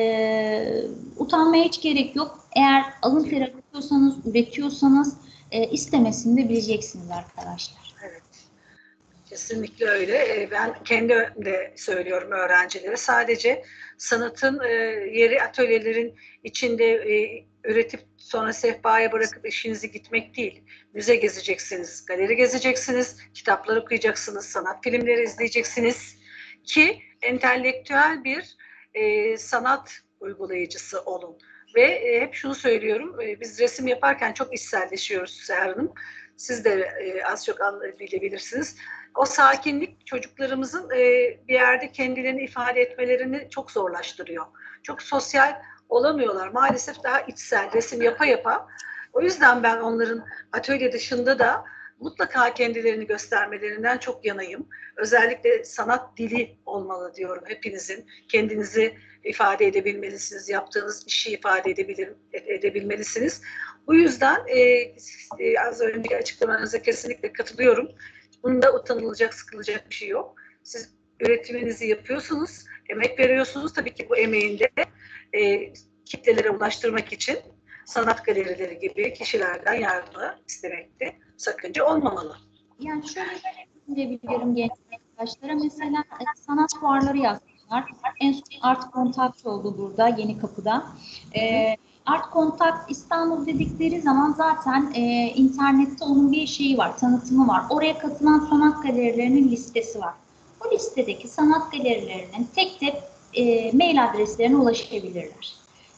S2: e, utanmaya hiç gerek yok. Eğer alın teri atıyorsanız, üretiyorsanız e, istemesini de bileceksiniz arkadaşlar.
S1: Evet. Kesinlikle öyle. E, ben kendi de söylüyorum öğrencilere. Sadece sanatın e, yeri atölyelerin içinde e, üretip sonra sehpaya bırakıp işinizi gitmek değil. Müze gezeceksiniz, galeri gezeceksiniz, kitaplar okuyacaksınız, sanat filmleri izleyeceksiniz ki entelektüel bir e, sanat uygulayıcısı olun. Ve e, hep şunu söylüyorum, e, biz resim yaparken çok içselleşiyoruz Seher Hanım. Siz de e, az çok bilebilirsiniz. O sakinlik çocuklarımızın e, bir yerde kendilerini ifade etmelerini çok zorlaştırıyor. Çok sosyal olamıyorlar. Maalesef daha içsel resim yapa yapa. O yüzden ben onların atölye dışında da mutlaka kendilerini göstermelerinden çok yanayım. Özellikle sanat dili olmalı diyorum hepinizin. Kendinizi ifade edebilmelisiniz. Yaptığınız işi ifade edebilir, edebilmelisiniz. Bu yüzden e, e, az önce açıklamanıza kesinlikle katılıyorum. Bunda utanılacak, sıkılacak bir şey yok. Siz üretiminizi yapıyorsunuz, emek veriyorsunuz. Tabii ki bu emeğin de e, kitlelere ulaştırmak için sanat galerileri gibi kişilerden yardım istemekte sakınca olmamalı.
S2: Yani şöyle verebilirim genç arkadaşlara. Mesela e, sanat fuarları yazsınlar. En son Art Contact oldu burada, Yeni Kapı'da. E, Art Contact İstanbul dedikleri zaman zaten e, internette onun bir şeyi var, tanıtımı var. Oraya katılan sanat galerilerinin listesi var. O listedeki sanat galerilerinin tek tek e, mail adreslerine ulaşabilirler.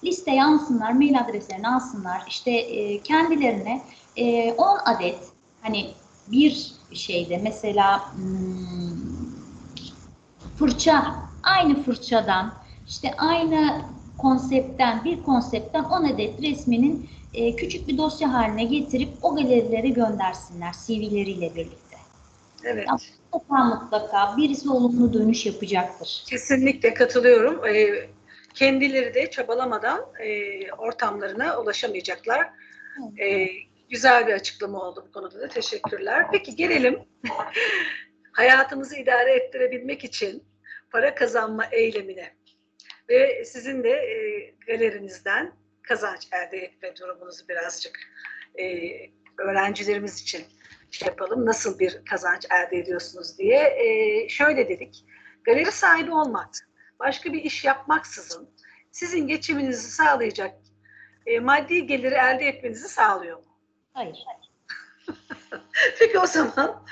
S2: Listeye alsınlar, mail adreslerini alsınlar. İşte e, kendilerine e, on adet hani bir şeyde mesela hmm, fırça, aynı fırçadan, işte aynı konseptten, bir konseptten on adet resminin e, küçük bir dosya haline getirip o galerilere göndersinler C V'leriyle birlikte.
S1: Evet.
S2: Ya, mutlaka mutlaka birisi olumlu dönüş yapacaktır.
S1: Kesinlikle katılıyorum. Ee, kendileri de çabalamadan e, ortamlarına ulaşamayacaklar. Ee, güzel bir açıklama oldu bu konuda da. Teşekkürler. Peki gelelim hayatımızı idare ettirebilmek için para kazanma eylemine ve sizin de e, galerinizden kazanç elde etme durumunuzu birazcık e, öğrencilerimiz için şey yapalım. Nasıl bir kazanç elde ediyorsunuz diye. E, şöyle dedik. Galeri sahibi olmak, başka bir iş yapmaksızın sizin geçiminizi sağlayacak e, maddi geliri elde etmenizi sağlıyor mu?
S2: Hayır.
S1: Peki o zaman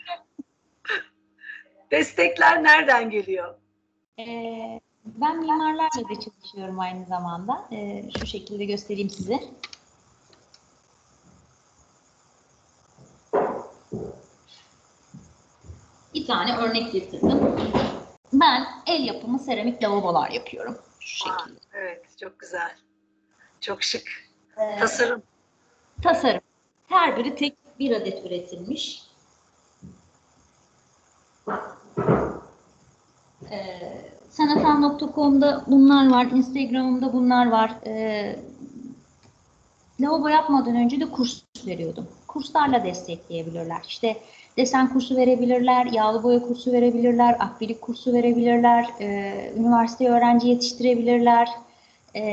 S1: destekler nereden geliyor?
S2: Ee, ben mimarlarla da çalışıyorum aynı zamanda. Ee, şu şekilde göstereyim size. Bir tane örnek getirdim. Ben el yapımı seramik lavabolar yapıyorum. Şu şekilde.
S1: Aa, evet, çok güzel. Çok şık.
S2: Ee,
S1: Tasarım.
S2: Tasarım. Her biri tek bir adet üretilmiş. Ee, sanatan nokta com'da bunlar var. Instagram'da bunlar var. Ee, lavabo yapmadan önce de kurs veriyordum. Kurslarla destekleyebilirler. İşte desen kursu verebilirler, yağlı boya kursu verebilirler, akrilik kursu verebilirler, e, üniversite öğrenci yetiştirebilirler. E,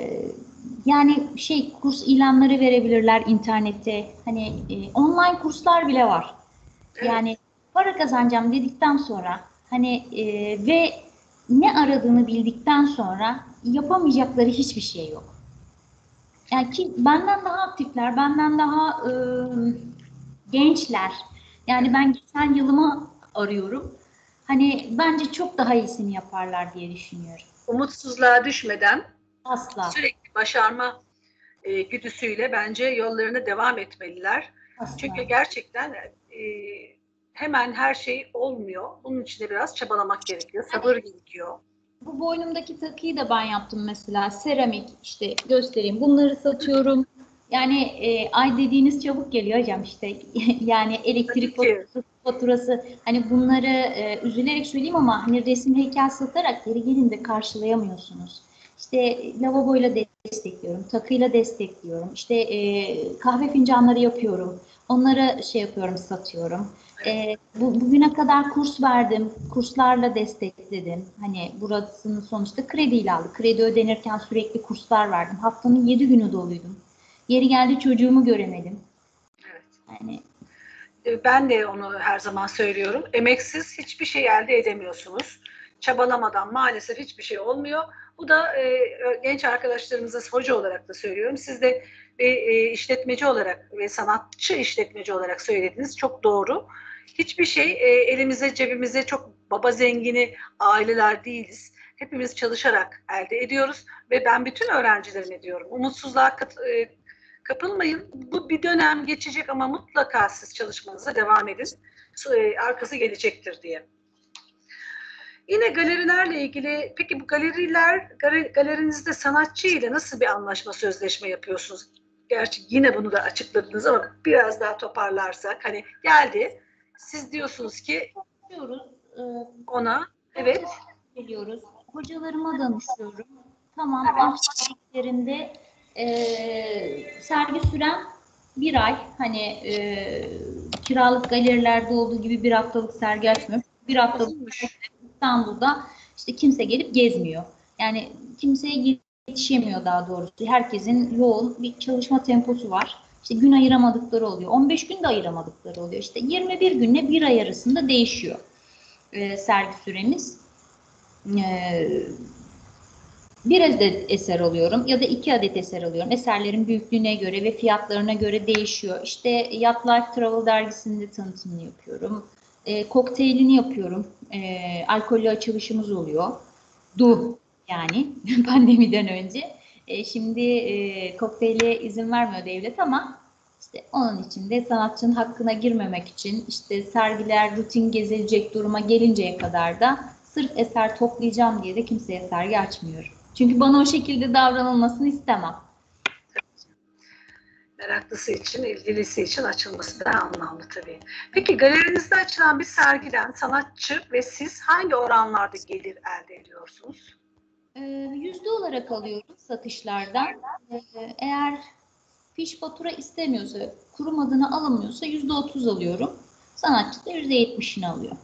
S2: yani şey kurs ilanları verebilirler internette. Hani e, online kurslar bile var.
S1: Evet.
S2: Yani para kazanacağım dedikten sonra hani e, ve ne aradığını bildikten sonra yapamayacakları hiçbir şey yok. Yani ki benden daha aktifler, benden daha e, gençler. Yani ben geçen yılımı arıyorum. Hani bence çok daha iyisini yaparlar diye düşünüyorum.
S1: Umutsuzluğa düşmeden
S2: Asla.
S1: sürekli başarma e, güdüsüyle bence yollarına devam etmeliler.
S2: Asla.
S1: Çünkü gerçekten e, hemen her şey olmuyor. Bunun için de biraz çabalamak gerekiyor. Sabır gerekiyor.
S2: Bu boynumdaki takıyı da ben yaptım mesela. Seramik işte göstereyim. Bunları satıyorum. Yani e, ay dediğiniz çabuk geliyor hocam işte. Yani elektrik faturası, faturası hani bunları e, üzülerek söyleyeyim ama hani resim heykel satarak geri gelin karşılayamıyorsunuz. İşte lavaboyla destekliyorum, takıyla destekliyorum. İşte e, kahve fincanları yapıyorum. Onları şey yapıyorum, satıyorum. E, bu, bugüne kadar kurs verdim, kurslarla destekledim. Hani burasını sonuçta krediyle aldık. Kredi ödenirken sürekli kurslar verdim. Haftanın yedi günü doluydum. Yeri geldi çocuğumu göremedim.
S1: Evet.
S2: Yani
S1: Ben de onu her zaman söylüyorum. Emeksiz hiçbir şey elde edemiyorsunuz. Çabalamadan maalesef hiçbir şey olmuyor. Bu da e, genç arkadaşlarımıza hoca olarak da söylüyorum. Siz de bir e, işletmeci olarak ve sanatçı işletmeci olarak söylediğiniz çok doğru. Hiçbir şey e, elimize cebimize çok baba zengini aileler değiliz. Hepimiz çalışarak elde ediyoruz ve ben bütün öğrencilerime diyorum umutsuzluğa kat, e, kapılmayın. Bu bir dönem geçecek ama mutlaka siz çalışmanıza devam edin. Arkası gelecektir diye. Yine galerilerle ilgili, peki bu galeriler, galerinizde sanatçı ile nasıl bir anlaşma, sözleşme yapıyorsunuz? Gerçi yine bunu da açıkladınız ama biraz daha toparlarsak, hani geldi, siz diyorsunuz ki ona, evet.
S2: Geliyoruz. Hocalarıma danışıyorum. Tamam, evet. Haftalıklarında e, sergi süren bir ay. Hani e, kiralık galerilerde olduğu gibi bir haftalık sergi açmıyorum. Bir haftalık İstanbul'da işte kimse gelip gezmiyor. Yani kimseye yetişemiyor daha doğrusu. Herkesin yoğun bir çalışma temposu var. İşte gün ayıramadıkları oluyor. on beş gün de ayıramadıkları oluyor. İşte yirmi bir günle bir ay arasında değişiyor e, sergi süremiz. Bir adet eser alıyorum ya da iki adet eser alıyorum. Eserlerin büyüklüğüne göre ve fiyatlarına göre değişiyor. İşte Yacht Life Travel dergisinde tanıtımını yapıyorum. E, kokteylini yapıyorum. E, alkollü açılışımız oluyor. Du yani pandemiden önce. E, şimdi e, kokteyle izin vermiyor devlet ama işte onun için de sanatçının hakkına girmemek için işte sergiler rutin gezilecek duruma gelinceye kadar da sırf eser toplayacağım diye de kimseye sergi açmıyorum. Çünkü bana o şekilde davranılmasını istemem.
S1: Meraklısı için, ilgilisi için açılması da anlamlı tabii. Peki galerinizde açılan bir sergiden sanatçı ve siz hangi oranlarda gelir elde ediyorsunuz?
S2: E, yüzde olarak alıyorum satışlardan. E, eğer fiş fatura istemiyorsa, kurum adına alınmıyorsa yüzde otuz alıyorum. Sanatçı da yüzde yetmişini alıyor.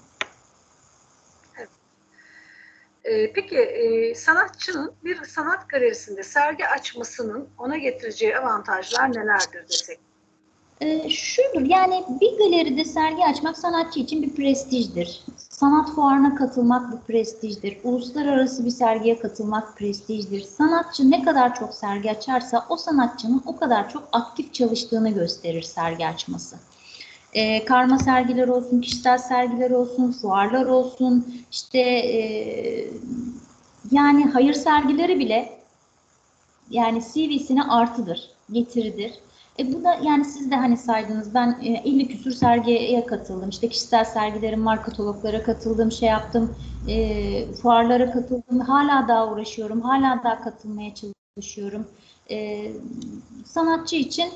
S1: Ee, peki e, sanatçının bir sanat galerisinde sergi açmasının ona getireceği avantajlar nelerdir desek?
S2: Ee, şudur, yani bir galeride sergi açmak sanatçı için bir prestijdir. Sanat fuarına katılmak bir prestijdir. Uluslararası bir sergiye katılmak prestijdir. Sanatçı ne kadar çok sergi açarsa o sanatçının o kadar çok aktif çalıştığını gösterir sergi açması. Ee, karma sergiler olsun, kişisel sergiler olsun, fuarlar olsun, işte e, yani hayır sergileri bile yani C V'sine artıdır, getiridir. E bu da yani siz de hani saydınız, ben e, elli küsur sergiye katıldım. İşte kişisel sergilerim var, kataloglara katıldım, şey yaptım, e, fuarlara katıldım. Hala daha uğraşıyorum, hala daha katılmaya çalışıyorum. E, sanatçı için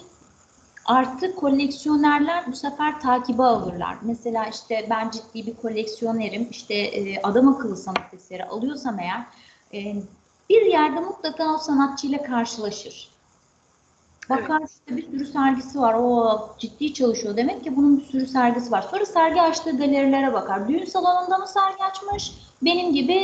S2: artı koleksiyonerler bu sefer takibe alırlar. Mesela işte ben ciddi bir koleksiyonerim, işte e, adam akıllı sanat eseri alıyorsam eğer, e, bir yerde mutlaka o sanatçıyla karşılaşır. Bakar
S1: Evet.
S2: işte bir sürü sergisi var. O ciddi çalışıyor. Demek ki bunun bir sürü sergisi var. Sonra sergi açtığı galerilere bakar. Düğün salonunda mı sergi açmış? Benim gibi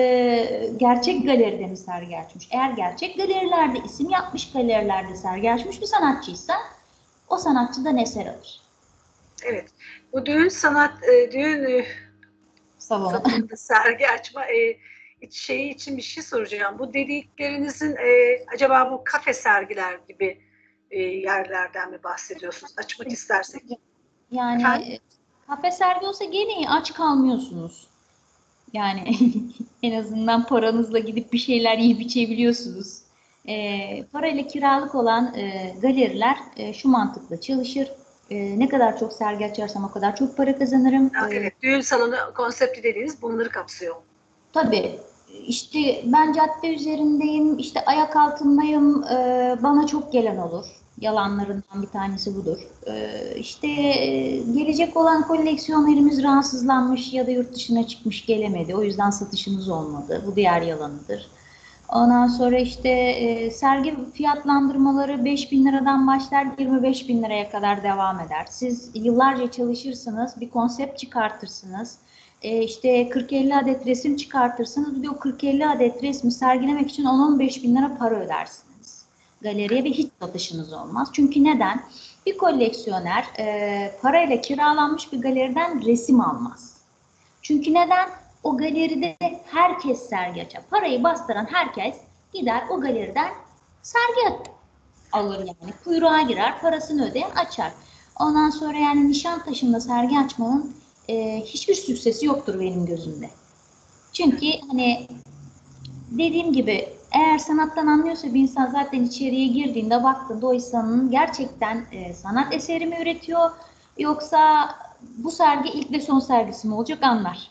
S2: e, gerçek galeride mi sergi açmış? Eğer gerçek galerilerde, isim yapmış galerilerde sergi açmış bir sanatçıysa o sanatçıdan eser alır.
S1: Evet. Bu düğün sanat, e, düğün e,
S2: Salonu.
S1: salonunda sergi açma e, şeyi için bir şey soracağım. Bu dediklerinizin e, acaba bu kafe sergiler gibi e, yerlerden mi bahsediyorsunuz? Açmak istersek.
S2: Yani
S1: Efendim?
S2: e, kafe sergi olsa gene aç kalmıyorsunuz. Yani en azından paranızla gidip bir şeyler yiyip içebiliyorsunuz. E, parayla kiralık olan e, galeriler e, şu mantıkla çalışır. E, ne kadar çok sergi açarsam o kadar çok para kazanırım.
S1: Ha,
S2: E,
S1: evet. Düğün salonu konsepti dediğiniz bunları kapsıyor.
S2: tabii işte ben cadde üzerindeyim, işte ayak altındayım, e, bana çok gelen olur. Yalanlarından bir tanesi budur. E, işte e, gelecek olan koleksiyonerimiz rahatsızlanmış ya da yurt dışına çıkmış gelemedi. O yüzden satışımız olmadı. Bu diğer yalanıdır. Ondan sonra işte e, sergi fiyatlandırmaları beş bin liradan başlar yirmi beş bin liraya kadar devam eder. Siz yıllarca çalışırsınız, bir konsept çıkartırsınız. E, işte kırk elli adet resim çıkartırsınız. Bir de o kırk elli adet resmi sergilemek için on on beş bin lira para ödersiniz galeriye ve hiç satışınız olmaz. Çünkü neden? Bir koleksiyoner e, parayla kiralanmış bir galeriden resim almaz. Çünkü neden? O galeride herkes sergi açar. Parayı bastıran herkes gider o galeriden sergi alır yani. Kuyruğa girer, parasını ödeyen açar. Ondan sonra yani Nişantaşı'nda sergi açmanın e, hiçbir süksesi yoktur benim gözümde. Çünkü hani dediğim gibi eğer sanattan anlıyorsa bir insan zaten içeriye girdiğinde baktığında o insanın gerçekten e, sanat eseri mi üretiyor yoksa bu sergi ilk ve son sergisi mi olacak anlar.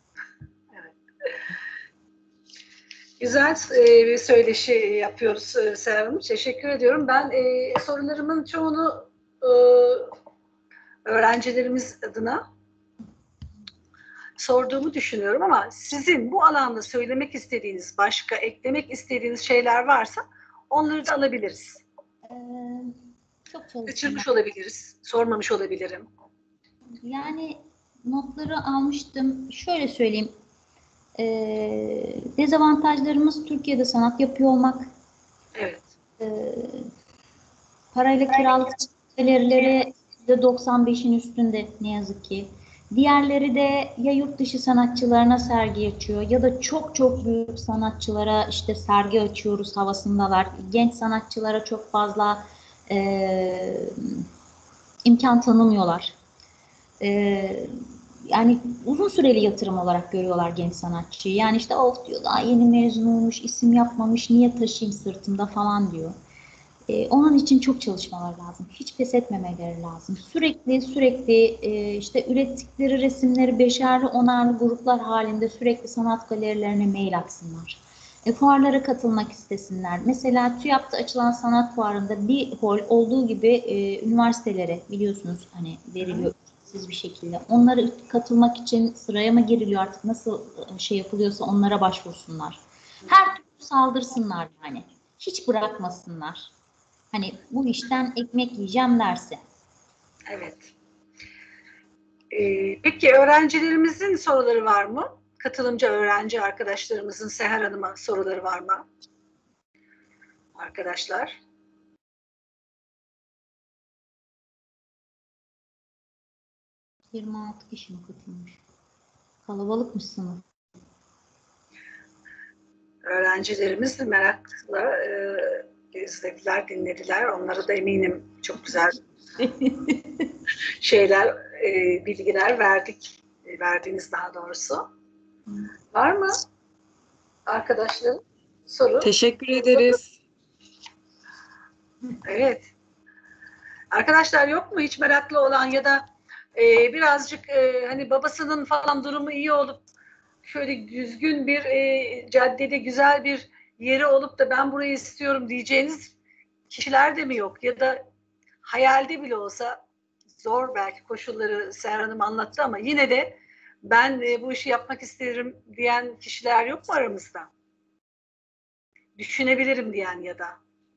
S1: Evet. Güzel e, bir söyleşi yapıyoruz e, Seher Hanım. Teşekkür ediyorum. Ben e, sorularımın çoğunu e, öğrencilerimiz adına sorduğumu düşünüyorum ama sizin bu alanda söylemek istediğiniz, başka eklemek istediğiniz şeyler varsa onları da alabiliriz.
S2: Ee, çok çalıştım ben.
S1: Kaçırmış olabiliriz, sormamış olabilirim.
S2: Yani notları almıştım. Şöyle söyleyeyim. Ee, dezavantajlarımız Türkiye'de sanat yapıyor olmak.
S1: Evet,
S2: Ee, parayla kiralık galerileri yüzde doksan beşin üstünde ne yazık ki. Diğerleri de ya yurt dışı sanatçılarına sergi açıyor ya da çok çok büyük sanatçılara işte sergi açıyoruz havasındalar. Genç sanatçılara çok fazla e, imkan tanımıyorlar. E, yani uzun süreli yatırım olarak görüyorlar genç sanatçıyı. Yani işte of diyor, daha yeni mezun olmuş, isim yapmamış, niye taşıyayım sırtımda falan diyor. Ee, onun için çok çalışmalar lazım. Hiç pes etmemeleri lazım. Sürekli sürekli e, işte ürettikleri resimleri beşerli onarlı gruplar halinde sürekli sanat galerilerine mail atsınlar. E, fuarlara katılmak istesinler. Mesela TÜYAP'ta açılan sanat fuarında bir hol olduğu gibi e, üniversitelere biliyorsunuz hani veriliyor ücretsiz bir şekilde. Onlara katılmak için sıraya mı giriliyor artık, nasıl şey yapılıyorsa onlara başvursunlar. Her türlü saldırsınlar yani. Hiç bırakmasınlar. Hani bu işten ekmek yiyeceğim derse.
S1: Evet. Ee, peki öğrencilerimizin soruları var mı? Katılımcı öğrenci arkadaşlarımızın Seher Hanım'a soruları var mı? Arkadaşlar.
S2: yirmi altı kişi mi katılmış? Kalabalıkmış sınıf.
S1: Öğrencilerimiz de merakla e, izlediler, dinlediler. Onlara da eminim çok güzel şeyler, e, bilgiler verdik. E, verdiniz daha doğrusu. Var mı arkadaşların soru?
S3: Teşekkür ederiz.
S1: Evet. Arkadaşlar yok mu hiç meraklı olan ya da e, birazcık e, hani babasının falan durumu iyi olup şöyle düzgün bir e, caddede güzel bir yeri olup da ben burayı istiyorum diyeceğiniz kişiler de mi yok? Ya da hayalde bile olsa zor belki koşulları Seher Hanım anlattı ama yine de ben e, bu işi yapmak isterim diyen kişiler yok mu aramızda? Düşünebilirim diyen ya da.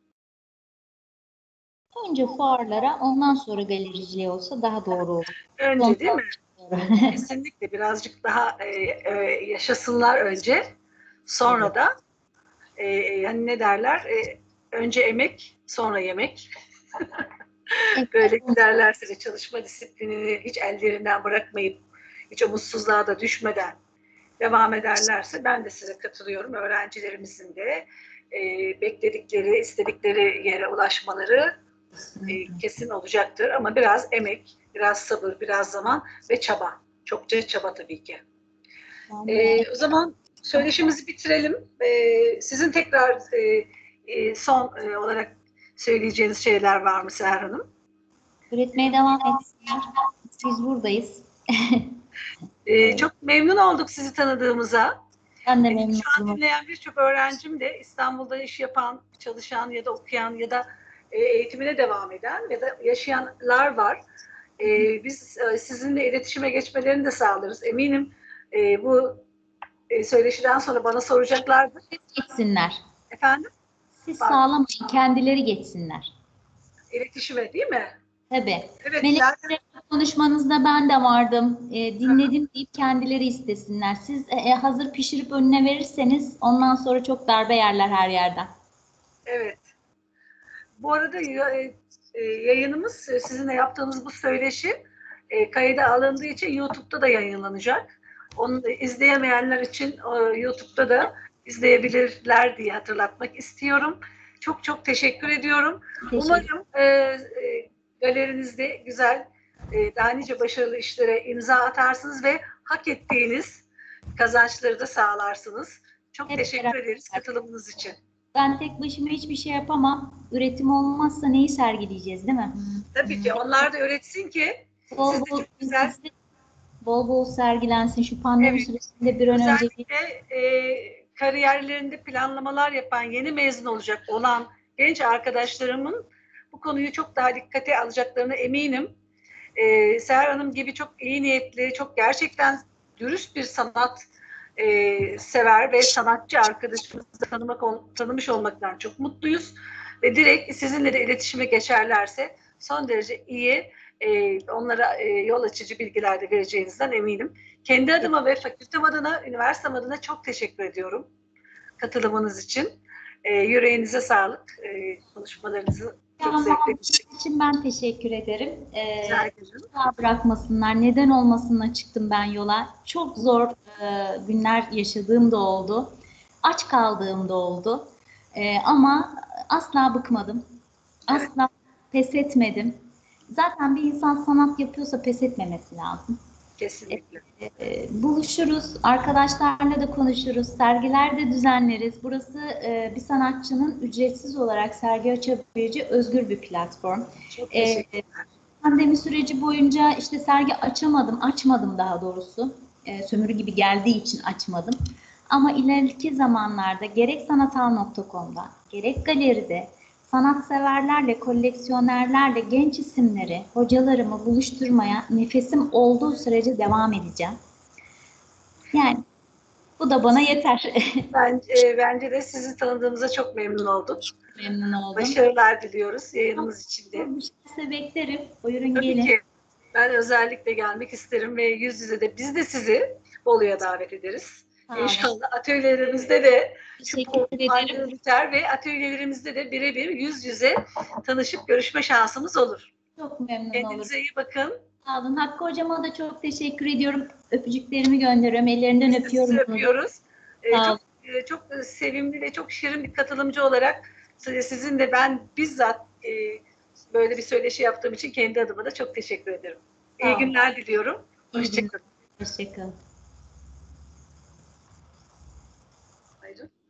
S2: Önce fuarlara, ondan sonra galericiliğe olsa daha doğru olur.
S1: Önce değil mi?
S2: Sonra.
S1: Kesinlikle birazcık daha e, e, yaşasınlar önce. Sonra da e, yani ne derler? E, önce emek, sonra yemek. Böyle giderlerse de çalışma disiplinini hiç ellerinden bırakmayıp hiç umutsuzluğa da düşmeden devam ederlerse ben de size katılıyorum. Öğrencilerimizin de e, bekledikleri, istedikleri yere ulaşmaları e, kesin olacaktır. Ama biraz emek, biraz sabır, biraz zaman ve çaba. Çokça çaba tabii ki. E, o zaman söyleşimizi bitirelim. E, sizin tekrar e, e, son e, olarak söyleyeceğiniz şeyler var mı Seher Hanım?
S2: Üretmeye devam etsinler. Biz buradayız.
S1: E, çok memnun olduk sizi tanıdığımıza.
S2: Ben de
S1: E,
S2: memnun
S1: şu an
S2: oldum.
S1: dinleyen birçok öğrencim de İstanbul'da iş yapan, çalışan ya da okuyan ya da e, eğitimine devam eden ya da yaşayanlar var. E, biz e, sizinle iletişime geçmelerini de sağlarız. Eminim e, bu e, söyleşiden sonra bana soracaklardır.
S2: Geçsinler.
S1: Efendim?
S2: Siz
S1: Pardon.
S2: sağlamayın, kendileri geçsinler.
S1: İletişime değil mi?
S2: Tabii.
S1: Evet,
S2: Melek
S1: zaten
S2: konuşmanızda ben de vardım. E, dinledim deyip kendileri istesinler. Siz e, hazır pişirip önüne verirseniz ondan sonra çok darbe yerler her yerden.
S1: evet. Bu arada e, e, yayınımız e, sizinle yaptığımız bu söyleşi e, kayda alındığı için YouTube'da da yayınlanacak. Onu da izleyemeyenler için e, YouTube'da da izleyebilirler diye hatırlatmak istiyorum. Çok çok teşekkür ediyorum.
S2: Teşekkür.
S1: Umarım e, e, galerinizde güzel, e, daha nice başarılı işlere imza atarsınız ve hak ettiğiniz kazançları da sağlarsınız. Çok
S2: Hep
S1: teşekkür
S2: beraber.
S1: ederiz katılımınız için.
S2: Ben tek başıma hiçbir şey yapamam. Üretim olmazsa neyi sergileyeceğiz, değil mi?
S1: Tabii ki onlar da öğretsin ki
S2: Bol
S1: siz de
S2: bol
S1: çok güzel,
S2: bol bol sergilensin. Şu pandemi
S1: evet,
S2: süresinde bir an önce bir
S1: özellikle e, kariyerlerinde planlamalar yapan, yeni mezun olacak olan genç arkadaşlarımın bu konuyu çok daha dikkate alacaklarına eminim. E, Seher Hanım gibi çok iyi niyetli, çok gerçekten dürüst bir sanat e, sever ve sanatçı arkadaşımızı tanımak, tanımış olmaktan çok mutluyuz. Ve direkt sizinle de iletişime geçerlerse son derece iyi, e, onlara e, yol açıcı bilgiler de vereceğinizden eminim. Kendi adıma ve fakültem adına, üniversitem adına çok teşekkür ediyorum katılımınız için. E, yüreğinize sağlık. E, konuşmalarınızı çok zevkle
S2: için ben teşekkür ederim. Ee,
S1: rica ederim.
S2: bırakmasınlar. Neden olmasınla çıktım ben yola. Çok zor e, günler yaşadığım da oldu. Aç kaldığım da oldu. E, ama asla bıkmadım.
S1: Evet.
S2: Asla pes etmedim. Zaten bir insan sanat yapıyorsa pes etmemesi lazım.
S1: Kesinlikle.
S2: E, buluşuruz, arkadaşlarla da konuşuruz, sergiler de düzenleriz. Burası e, bir sanatçının ücretsiz olarak sergi açabileceği özgür bir platform.
S1: Çok
S2: E,
S1: teşekkürler.
S2: Pandemi süreci boyunca işte sergi açamadım, açmadım daha doğrusu. E, sömürü gibi geldiği için açmadım. Ama ileriki zamanlarda gerek sanathal nokta com'da, gerek galeride sanatseverlerle, koleksiyonerlerle genç isimleri, hocalarımı buluşturmaya nefesim olduğu sürece devam edeceğim. Yani bu da bana yeter.
S1: Ben, e, bence de sizi tanıdığımıza çok memnun oldum.
S2: Memnun oldum.
S1: Başarılar diliyoruz yayınımız için de.
S2: Bir şeyse beklerim. Buyurun
S1: Tabii
S2: gelin.
S1: ki ben özellikle gelmek isterim ve yüz yüze de biz de sizi Bolu'ya davet ederiz.
S2: Sağ olun.
S1: İnşallah atölyelerimizde de şu
S2: Teşekkür ederim.
S1: pandemi biter ve atölyelerimizde de birebir yüz yüze tanışıp görüşme şansımız olur.
S2: Çok memnun olurum.
S1: Kendinize iyi bakın.
S2: Sağ olun. Hakkı hocama da çok teşekkür ediyorum. Öpücüklerimi gönderiyorum. Ellerinden
S1: Biz de
S2: öpüyorum.
S1: sizi
S2: onu.
S1: öpüyoruz. Ee,
S2: Sağ
S1: çok e, çok sevimli ve çok şirin bir katılımcı olarak sizin de ben bizzat e, böyle bir söyleşi yaptığım için kendi adıma da çok teşekkür ederim.
S2: Sağ
S1: İyi
S2: olun.
S1: günler diliyorum.
S2: İyi günler.
S1: Hoşçakalın.
S2: Hoşçakalın.
S1: Buyurun.